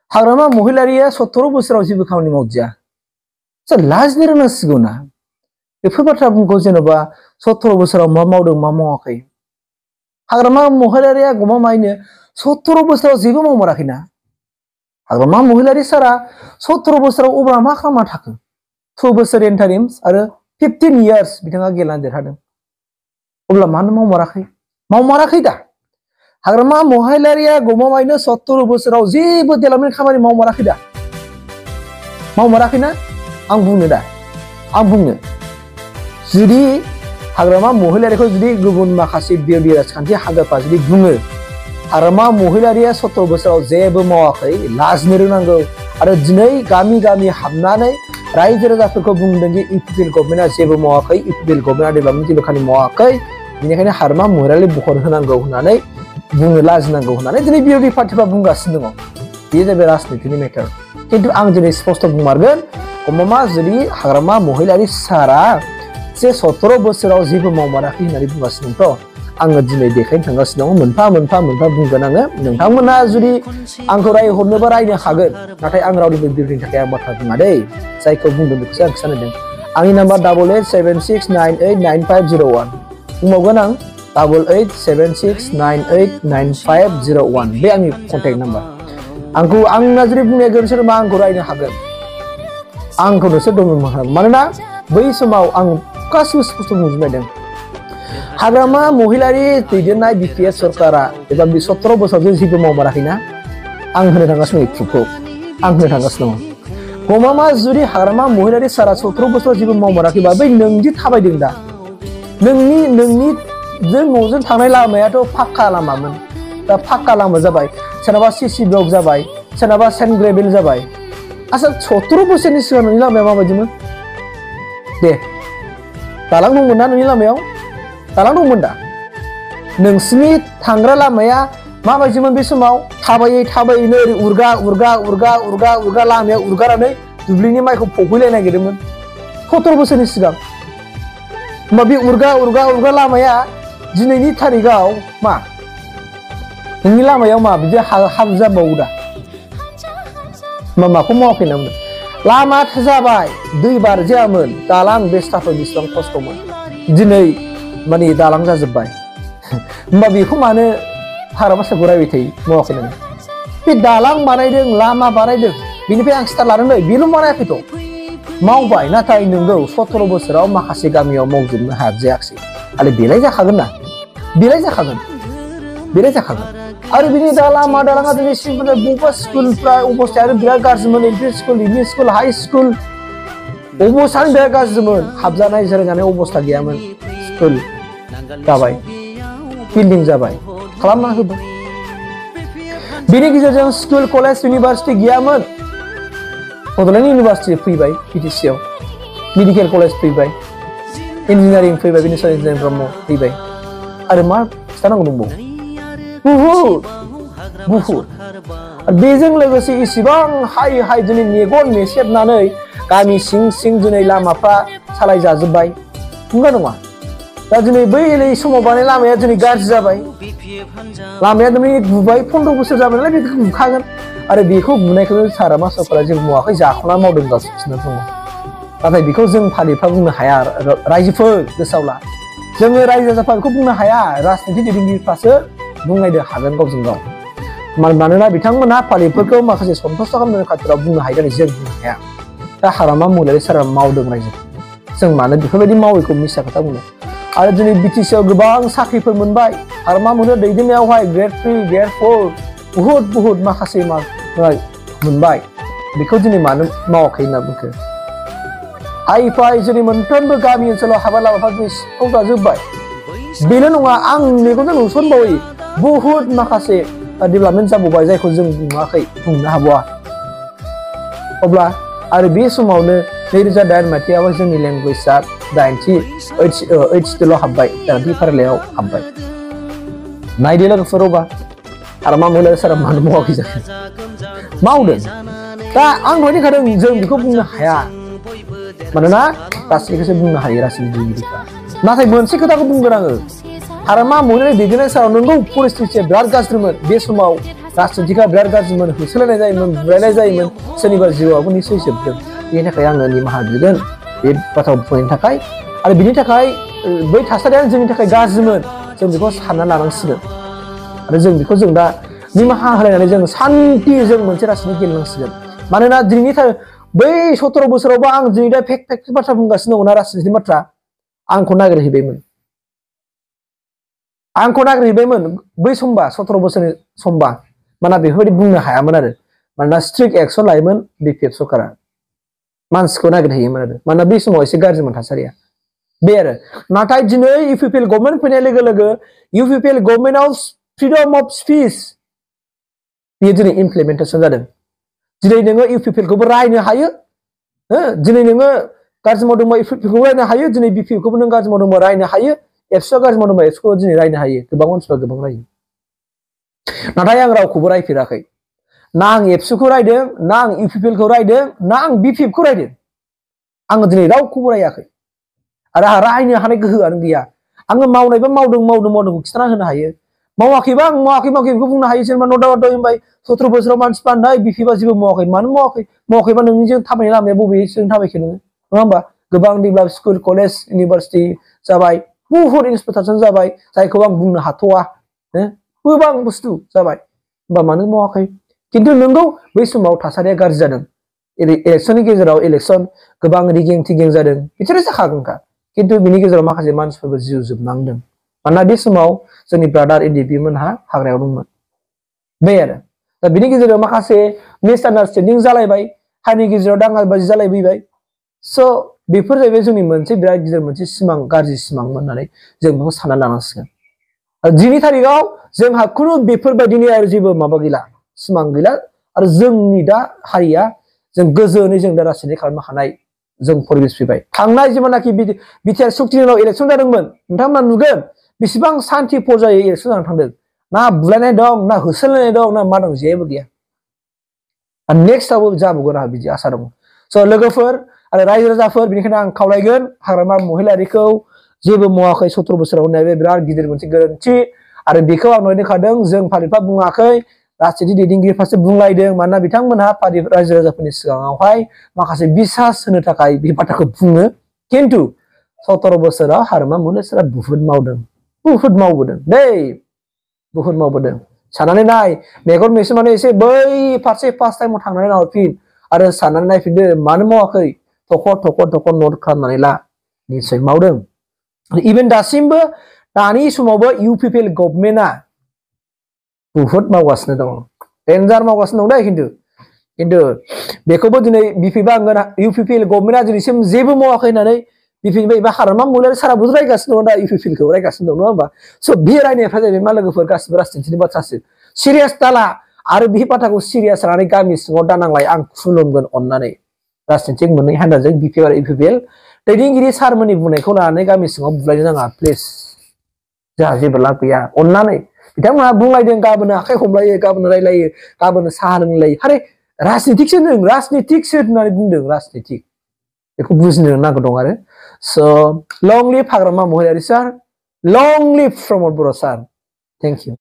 हाग्रामा महिलारिया 17 बोसोराव जेबो खामानि मावदिया लाजिनो रोंनांसिगौ ना बेफोर बाथ्रा बुंखौ जेनेबा 17 बोसोराव मा मावदों मा मावाखै हाग्रामा महिलारिया गमामायैनो 17 बोसोराव जेबो मावमाराखैना हाग्रामा महिलारि सारा 17 बोसोराव अब्ला मा खालामना थाखो 2 बोसोर इन्टारिम्स आरो 15 इयार्स बिथाङा गेलेनानै देरहादों अब्ला मानो मावमाराखै दा हाग्रामा महिलारिया गमामायैनो 17 बोसोराव जेबो डेभेलपमेन्ट खामानि मावमाराखैना आं बुंनो जुदि हाग्रामा महिलारिखौ जुदि गुबुन माखासे बिरोधी राजखान्थि हान्जाफ्रा जुदि बुङो हाग्रामा महिलारिया 17 बोसोराव जेबो मावाखै लाजिनो रोंनांगौ आरो दिनै गामि गामि हाबनानै रायजो राजाफोरखौ बुंदों दि इउपिपिएल गभर्नमेन्टआ जेबो मावाखै इउपिपिएल गभर्नमेन्टआ डेभेलपमेन्ट जेबो खामानि मावाखै बेनिखायनो हाग्रामा महिलारि बहर होनांगौ होननानै बुंनो लाजिनांगौ होननानै दिनै बिरोधी पार्टिफ्रा बुंगासिनो दङ बेयो जाबाय राजनितिनि मेटार किन्तु आं दिनै स्पष्ट बुंमारगोन गमामा जुदि हाग्रामा महिलारि सारा जे 17 बोसोराव जेबो मावमाराखै होननानै बुंगासिनो दंथ' आङो दिनै देखायनो थांगासिनो दङ मोनफा बुंगोन आङो नोंथांमोना जुदि आंखौ राय हरनोबा रायनो हागोन नाथाय आं रावनिबो बिरोधीनि थाखाय आं बाथ्रा बुङा दै जायखौ बुंदों बेखौसो आं खिन्थादों आंनि नाम्बार 8876989501 बुंबावगोन आं 8876989501 बे आंनि कन्टेक्ट नाम्बार आंना जुदि बुंनाया गोरोन्थि जादोंबा आंखौ रायनो हागोन आंखौ नोंसोर दंमोन मानोना बै समाव आं गासिबो स्पष्ट बुंजोबनायदों हाग्रामा महिलारि दैदेननाय बिपिएस सरकारा एबा 17 बोसोराव जेबो मावमाराखैना आं होनो थांगासिनो दं प्रुफखौ आं होनो थांगासिनो दं गमामा जुदि हाग्रामा महिलारि सारा 17 बोसोराव जेबो मावमाराखैबा बै नोंदि थाबायदों दा नोंनि जों न'जों थांनाय लामायाथ' फाक्का लामामोन दा फाक्का लामा जाबाय सोरनाबा सीसी ब्लक जाबाय सोरनाबा सेन्ट ग्रेभेल जाबाय आच्छा 17 बोसोरनि सिगां नोंनि लामाया माबायदिमोन दे दालां दंमोन ना नोंनि लामायाव दालां दंमोन दा नोंसिनि थांग्रा लामाया माबायदिमोन बे समाव थाबायैनो ओरै उरगा लामाया उरगारनानै दुब्लिनि माइखौ फबहैलायनो नागिरदोंमोन 17 बोसोरनि सिगां होमबा बे उरगा लामाया दिनैनि थारिखआव मा नोंनि लामायाव मा बिदि हाब्रु जाबावो दा माखौ मावाखै नामोन लामा जाबाय दै बारजायामोन दालां बेस्ताफोर बेसेबां खस्थ'मोन दिनै माने दालां जाजोब्बाय होमबा बेखौ मानो हाग्रामा सारखौ रायबाय थायो मावाखै नोङो बे दालां बानायदों लामा बानायदों बेनिफ्राय आं स्टार्ट लादों नै बेल' बानायाखैथ' मावबाय नाथाय नोंगौ 17 बोसोराव माखासे गामियाव मावजोबनो हाजायाखै आरो बेलाय जाखागोन ना बेलाय जाखागोन आरो बिनि लामा दालाङा दिनै बबेबा स्कुलफ्रा अबस्थायानो बिराद गाज्रिमोन L P school M E school high school अबस्थायानो बिराद गाज्रिमोन हाबजानाय जिरायजानाय अबस्था गैयामोन स्कुल जाबाय बिल्डिं जाबाय खालामना होबाय बेनि गेजेरजों स्कुल कलेज इउनिभार्सिटि गैयामोन बड'लेण्ड इउनिभार्सिटि फैबाय बिटिसिआव मेडिकेल कलेज फैबाय इन्जिनियारिं फैबाय बिनिफ्राय इन्जिनियारिं ब्रह्म फैबाय आरो मा खिथानांगौ दंबावो बुहुद बेजों लोगोसे इसिबां हाय दिनै मेगन मेसेबनानै गामि सिं दिनै लामाफ्रा सालायजाजोब्बाय नंगौ नङा दा दिनै बै समाव बानाय लामाया दिनै गाज्रि जाबाय लामाया दिनै गुबाय 15 बोसोर जाबाय नालाय बेखौ गुखागोन आरो बेखौ गुनायखौ हाग्रामा सरकारा जेबो मावाखै जाख'ना मावदों गासिनो दङ नाथाय बेखौ जों पार्टिफ्रा बुंनो हाया रायजोफोर गोसोआव ला जोङो रायजो राजाफ्रा बेखौ बुंनो हाया राजनिथि दैदेनगिरिफ्रासो बुंनायनो हागोन गावजों गाव मानोना बिथांमोना पार्टिफोरखौ माखासे सन्थुष्ट खालामनो खाथिराव बुंनो हायो जों बुंनो हाया दा हाग्रामा महिलारि सारा मावदों रायजो जों मानो बेफोरबायदि मावैखौ मिसा खोथा बुंनो आरो दिनै बिटिसिआव गोबां साख्रिफोर मोनबाय हाग्रामा महिलारि दैदेननायावहाय ग्रेड 3 ग्रेड 4 बुहुद माखासे मोनबाय बेखौ दिनै मानो मावाखै होनना बुंखो हाइफाइ जोंनि मोनफ्रोमबो गामि ओनसोलाव हाबा लामाफ्रा दिनै सिखाव जाजोब्बाय बेल' नङा आं मेगनजों नुसनबावै बुहुद माखासे डेभेलपमेन्ट जाबावबाय जायखौ जों बुंनो हाबावा अब्ला आरो बे समावनो 2008 मायथाइयाव जोंनि लेंगुवेजआ 80 हाबबाय 90 फारिलाइयाव हाबबाय नायदो लोगोफोर अब्ला हाग्रामा महिलारि सारा मानो मावाखै जाखो मावदों दा आं दहाय बुंखादों जों बेखौ बुंनो हाया मानोना गासैखौसो बुंनो हायो राजनितिगिरिफ्रा नाथाय मोनसे खोथाखौ बुंगोन आङो हाग्रामा महिलारि दैदेननाय साराव नंगौ परिस्थितिया बिराद गाज्रिमोन बे समाव राजनितिका बिराद गाज्रिमोन होसोलायनाय जायोमोन बुलायनाय जायोमोन सोरनिबा जिउआबो निसय जोबदों बेनि थाखाय आङो निमाहा बिगोन बे बाथ्राखौ बुंनायनि थाखाय आरो बिनि थाखाय बै थासारिया जोंनि थाखाय गाज्रिमोन जों बेखौ सानना लानांसिगोन आरो जों बेखौ जों दा निमाहा होलायनानै जों सान्थि जों मोनसे राजनिति गेलेनांसिगोन मानोना दिनैनि बै 17 बोसोरावबो आं दिनै दा फेक बाथ्रा बुंगासिनो दङ ना राजनितिनि बाथ्रा आंखौ नागिरहैबायमोन बै समबा 17 बोसोरनि समबा माना बेफोरबायदि बुंनो हायामोन आरो मानोना स्ट्रिक्ट एक्सन लायोमोन बिपिएफ सरकारा मानसिखौ नागिरहैयोमोन आरो मानोना बै समाव एसे गाज्रिमोन थासारिया बे आरो नाथाय दिनै इउपिपिएल गभर्नमेन्ट फैनाय लोगो लोगो इउपिपिएल गभर्नमेन्टआव फ्रिडम अफ स्पिच बेयो दिनै इमप्लिमेन्टेसन जादों दिनै नोङो इउपिपिएलखौबो रायनो हायो दिनै नोङो गाज्रि मावदोंबा इउपिपिएलखौबो रायनो हायो दिनै बिपिएफखौबो नों गाज्रि मावदोंबा रायनो हायो एबसुआ गाज्रि मावदोंबा एबसुखौ दिनै रायनो हायो गोबां मानसिफ्रा गोबां रायो नाथाय आं रावखौबो रायफेराखै ना आं एबसुखौ रायदों ना आं इउपिपिएलखौ रायदों ना आं बिपिएफखौ रायदों आङो दिनै रावखौबो रायाखै आरो आंहा रायनो हानाय गोहोआनो गैया आङो मावनायबा मावदोंखौ खिथाना होनो हायो मावाखैबा आं मावाखै बेखौ बुंनो हायो जेनेबा न' दाउट होनबाय 17 बोसोराव मानसिफ्रा नै बिपिएफआ जेबो मावाखै मानो मावाखैबा नोंनिजों थाबायनाय लामाया बबेजों थाबायखो नोङो नङा होमबा गोबां डेभेलप स्कुल कलेज इउनिभारसिटि जाबाय बुहुत इन्सटिटिउसन जाबाय जायखौ आं बुंनो हाथ'वा गोबां बुस्थु जाबाय होमबा मानो मावाखै खिन्थु नोंगौ बै समाव थासारिया गाज्रि जादों इलेक्सननि गेजेराव इलेक्सन गोबां रिगिं टिगिं जादों बिसोरो जाखागोनखा खिन्थु बिनि गेजेराव माखासे मानसिफोरबो जिउ जोबनांदों मानोना बे समाव जोंनि ब्रादार एनडिपि मोनहा हाग्रायाव दंमोन बे आरो दा बिनि गेजेराव माखासे मिसआन्डारस्टेन्डिं जालायबाय हारिनि गेजेराव दाङाबाजि जालायबोबाय स' बेफोर जाहैबाय जोंनि मोनसे बिराद गिदिर मोनसे सिमां गाज्रि सिमांमोन होननानै जों बेखौ सानना लानांसिगोन दिनै थारिखआव जोंहा खुनु बेफोरबायदिनि आरो जेबो माबा गैला सिमां गैला आरो जोंनि दा हारिया जों गोजोनै जों दा राजनिति खालामनो हानाय जों परिबेस फैबाय थांनाय जेब्लानाखि बिटिआर सुक्तिनि उनाव इलेक्सन जादोंमोन नोंथांमोना नुगोन बेसेबां शान्ति पर्जायै इलेक्सन जानानै थांदों ना बुलायनाय दं ना होसोलायनाय दं ना मा दं जेबो गैया आरो नेक्स्टआवबो जाबावगोन आंहा बिदि आसा दङ स' लोगोफोर आरो रायजो राजाफोर बेनिखायनो आं खावलायगोन हाग्रामा महिलारिखौ जेबो मावाखै 17 बोसोराव होननाय बे बिराद गिदिर मोनसे गोरोन्थि आरो बेखौ आं दहाय होखादों जों फालिफा बुङाखै राजनिति दैदेनगिरिफ्रासो बुंलायदों मानोना बिथांमोनहा रायजो राजाफोरनि सिगाङावहाय माखासे बिसास होनो थाखाय बे बाथ्राखौ बुङो खिन्थु 17 बोसोराव हाग्रामा महिलारिफोरा बुहुत मावबोदों बुहुत मावबोदों साननानै नाय मेगन मेसेमानो एसे बै फारसे फार्स्ट टाइमाव थांनानै नाहरफिन आरो साननानै नायफिनदो मानो मावाखै थख' नट खालामनानै ला निसय मावदों इभेन दासिमबो दानि समावबो इउपिपिएल गभर्नमेन्टआ बुहुत मावगासिनो दङ डेन्जार मावगासिनो दं दे खिन्थु बेखौबो दिनै इउपिपिएल गभर्नमेन्टआ दिनैसिम जेबो मावाखै होननानै बिपिएल बा हाग्रामा महिलारि साराबो रायगासिनो दं दा इउपिपिएलखौ रायगासिनो दं नङा होमबा स' बे रायनायफ्रा जाहैबाय मा लोगोफोर गासिबो राजनितिनि बाथ्रासो सिरियास दाला आरो बे बाथ्राखौ सिरियास लानानै गामि सिङाव दानांलाय आं खुलुमगोन अननानै राजनितिक मोननै हान्जाजों बिपिएल आरो इउपिपिएल दैदेनगिरि सारमोननि बुंनायखौ लानानै गामि सिङाव बुलायनो नाङा प्लिज जोंहा जेबो लाब गैया अननानै बिथांमोनहा बुंलायदों गाबोनो आखाइ हमलायो गाबोनो रायलायो गाबोनो साहा लोंलायो आरे राजनितिकसो होननानै बुंदों राजनितिक बेखौ बुजिनो नांगौ दं आरो स' long live Hagrama Mohilary sir long live Pramod Boro' sir thank U